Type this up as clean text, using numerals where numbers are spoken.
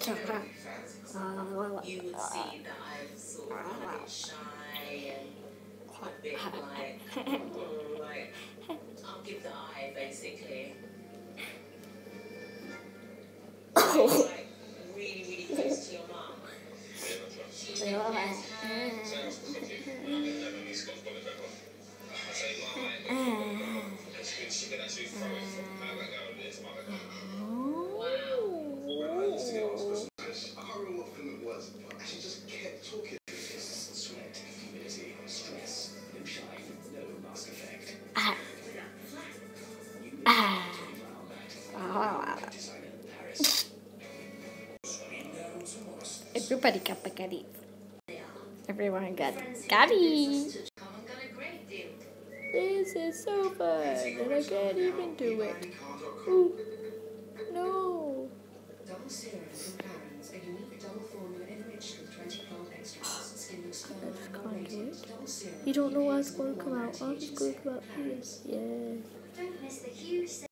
you would see that I'm sort of a bit shy and a bit like I'll give the eye basically. Like really, really close to your mum. Everybody got spaghetti. Everyone got spaghetti. This is so fun, and I can't even do it. Ooh. No. That's conduit. You don't know what's going to come out. Oh, it's going to come out here. Yeah.